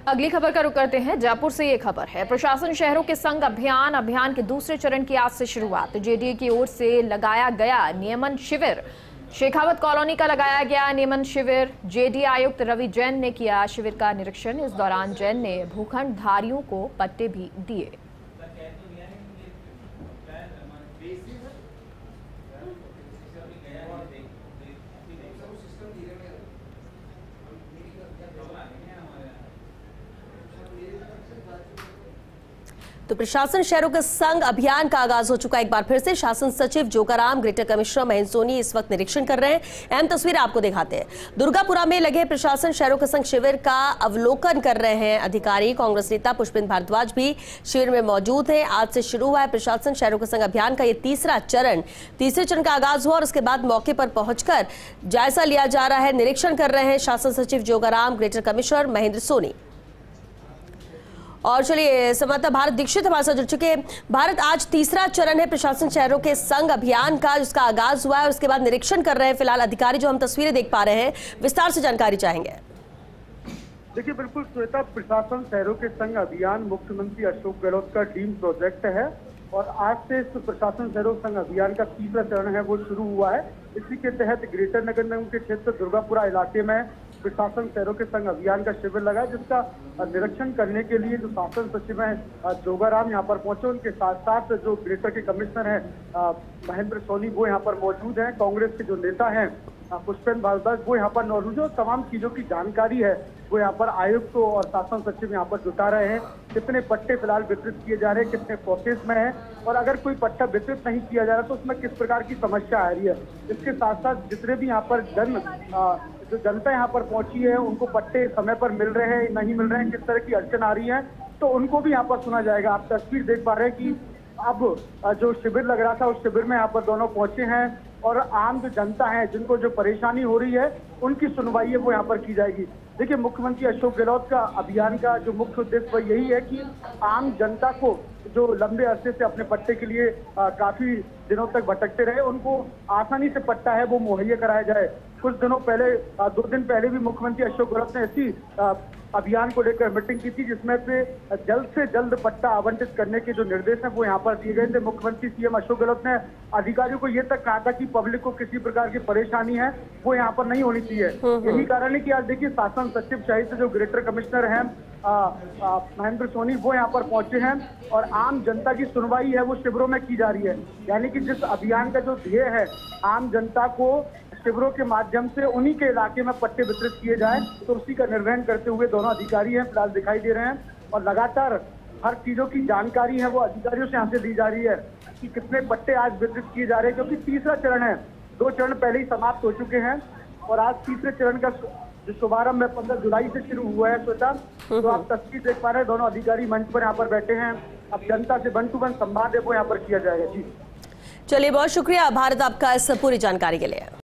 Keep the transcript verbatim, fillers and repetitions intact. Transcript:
अगली खबर का रुख करते हैं। जयपुर से ये खबर है, प्रशासन शहरों के संग अभियान अभियान के दूसरे चरण की आज से शुरुआत। जेडीए की ओर से लगाया गया नियमन शिविर। शेखावत कॉलोनी का लगाया गया नियमन शिविर। जेडीए आयुक्त रवि जैन ने किया शिविर का निरीक्षण। इस दौरान जैन ने भूखंडधारियों को पट्टे भी दिए। तो प्रशासन शहरों के संग अभियान का आगाज हो चुका है। एक बार फिर से शासन सचिव जोगाराम, ग्रेटर कमिश्नर महेंद्र सोनी इस वक्त निरीक्षण कर रहे हैं। अहम तस्वीर आपको दिखाते हैं। दुर्गापुरा में लगे प्रशासन शहरों के संग शिविर का अवलोकन कर रहे हैं अधिकारी। कांग्रेस नेता पुष्पेंद्र भारद्वाज भी शिविर में मौजूद हैं। आज से शुरू हुआ है प्रशासन शहरों के संग अभियान का ये तीसरा चरण। तीसरे चरण का आगाज हुआ और उसके बाद मौके पर पहुंचकर जायजा लिया जा रहा है। निरीक्षण कर रहे हैं शासन सचिव जोगाराम, ग्रेटर कमिश्नर महेंद्र सोनी। और चलिए संवाददाता भारत दीक्षित हमारे साथ जुड़ चुके हैं। भारत, आज तीसरा चरण है प्रशासन शहरों के संग अभियान का, जिसका आगाज हुआ है और उसके बाद निरीक्षण कर रहे हैं फिलहाल अधिकारी, जो हम तस्वीरें देख पा रहे हैं। विस्तार से जानकारी चाहेंगे। देखिए, बिल्कुल श्वेता, प्रशासन शहरों के संग अभियान मुख्यमंत्री अशोक गहलोत का ड्रीम प्रोजेक्ट है और आज से इस प्रशासन शहरों संग अभियान का तीसरा चरण है वो शुरू हुआ है। इसी के तहत ग्रेटर नगर निगम के क्षेत्र दुर्गापुरा इलाके में प्रशासन शहरों के संग अभियान का शिविर लगा है, जिसका निरीक्षण करने के लिए जो शासन सचिव हैं जोगाराम यहाँ पर पहुंचे। उनके साथ साथ जो ग्रेटर के कमिश्नर हैं महेंद्र सोनी वो यहाँ पर मौजूद हैं। कांग्रेस के जो नेता हैं पुष्पेंद्र भारद्वाज वो यहाँ पर मौजूद है और तमाम चीजों की जानकारी है वो यहाँ पर आयुक्त और शासन सचिव यहाँ पर जुटा रहे हैं। कितने पट्टे फिलहाल वितरित किए जा रहे हैं, कितने प्रोसेस में है और अगर कोई पट्टा वितरित नहीं किया जा रहा तो उसमें किस प्रकार की समस्या आ रही है। इसके साथ साथ जितने भी यहाँ पर जन जो जनता यहाँ पर पहुंची है उनको पट्टे समय पर मिल रहे हैं, नहीं मिल रहे हैं, किस तरह की अड़चन आ रही है, तो उनको भी यहाँ पर सुना जाएगा। आप तस्वीर देख पा रहे हैं कि अब जो शिविर लग रहा था उस शिविर में यहाँ पर दोनों पहुंचे हैं और आम जो जनता है जिनको जो परेशानी हो रही है उनकी सुनवाई है वो यहाँ पर की जाएगी। देखिए, मुख्यमंत्री अशोक गहलोत का अभियान का जो मुख्य उद्देश्य वह यही है कि आम जनता को जो लंबे अरसे से अपने पट्टे के लिए आ, काफी दिनों तक भटकते रहे उनको आसानी से पट्टा है वो मुहैया कराया जाए। कुछ दिनों पहले आ, दो दिन पहले भी मुख्यमंत्री अशोक गहलोत ने ऐसी अभियान को लेकर मीटिंग की थी जिसमें से जल्द से जल्द पट्टा आवंटित करने के जो निर्देश हैं वो यहाँ पर दिए गए थे। मुख्यमंत्री सीएम अशोक गहलोत ने अधिकारियों को ये तक कहा था कि पब्लिक को किसी प्रकार की परेशानी है वो यहाँ पर नहीं होनी चाहिए। यही कारण है कि आज देखिए शासन सचिव सहित जो ग्रेटर कमिश्नर हैं महेंद्र सोनी वो यहाँ पर पहुंचे हैं और आम जनता की सुनवाई है वो शिविरों में की जा रही है। यानी कि जिस अभियान का जो ध्येय है आम जनता को शिविरों के माध्यम से उन्हीं के इलाके में पट्टे वितरित किए जाए, तो उसी का निर्वहन करते हुए दोनों अधिकारी हैं फिलहाल दिखाई दे रहे हैं और लगातार हर चीजों की जानकारी है वो अधिकारियों से यहाँ से दी जा रही है कि कितने पट्टे आज वितरित किए जा रहे हैं, क्योंकि तीसरा चरण है। दो चरण पहले ही समाप्त हो चुके हैं और आज तीसरे चरण का जो शुभारंभ है पंद्रह जुलाई से शुरू हुआ है। श्वेता, तो आप तस्वीर देख पा रहे हैं, दोनों अधिकारी मंच पर यहाँ पर बैठे हैं। अब जनता से वन टू वन संवाद है वो यहाँ पर किया जाएगा। जी चलिए, बहुत शुक्रिया भारत आपका इस पूरी जानकारी के लिए।